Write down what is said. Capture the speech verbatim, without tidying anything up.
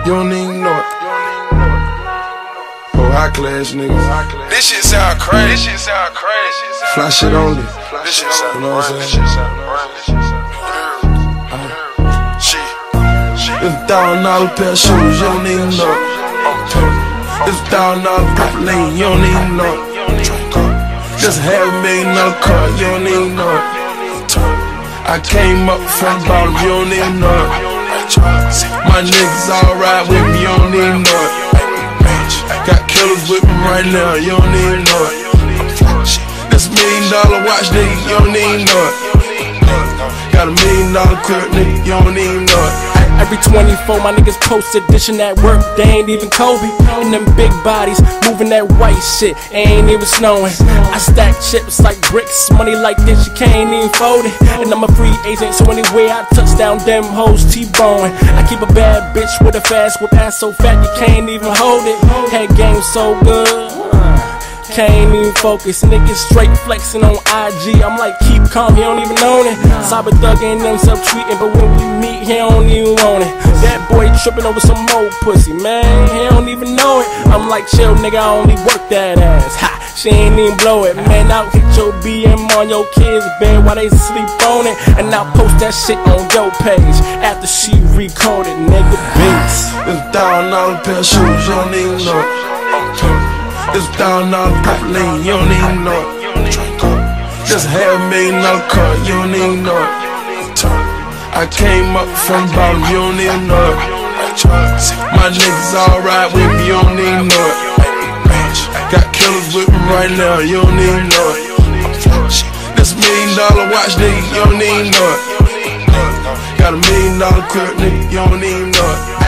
you don't even know it. Oh, high class niggas. This shit sound crazy. This shit sound crazy. Fly shit only. This shit sound You know what I'm saying? It's a thousand dollar pair of shoes, you don't even know it. It's a thousand dollar purple lane, you don't even know it. Just half a million dollar car, you don't even know it. I came up from the bottom, you don't even know it. My niggas all ride with me, you don't even know it. Got killers with me right now, you don't even know it. This million dollar watch, nigga, you don't even know it. Got a million dollar crib, nigga, you don't even know it. Every twenty-four, my niggas posted, dishing that work, they ain't even Kobe. And them big bodies, moving that white shit, ain't even snowing. I stack chips like bricks, money like this, you can't even fold it. And I'm a free agent, so anyway I touch down, them hoes T-bowing. I keep a bad bitch with a fast whip, ass so fat you can't even hold it. Head game so good, can't even focus. Niggas straight flexing on I G. I'm like, keep calm, he don't even own it. Cyber thugging themselves tweeting, but when we meet, he don't even want it. That boy tripping over some old pussy, man, he don't even know it. I'm like, chill, nigga, I only work that ass. Ha, she ain't even blow it. Man, I'll hit your B M on your kids' bed while they sleep on it. And I'll post that shit on your page after she recorded, nigga, beats. It's a thousand dollar pair of shoes, you don't even know it. It's a thousand dollar purple lane, you don't even know it. Just half a million dollar car, you don't even know it. I came up from the bottom, you don't even know it. My niggas all ride with me, you don't even know it. Got killers with me right now, you don't even know it. This million dollar watch, nigga, you don't even know it. Got a million dollar crib, nigga, you don't even know it.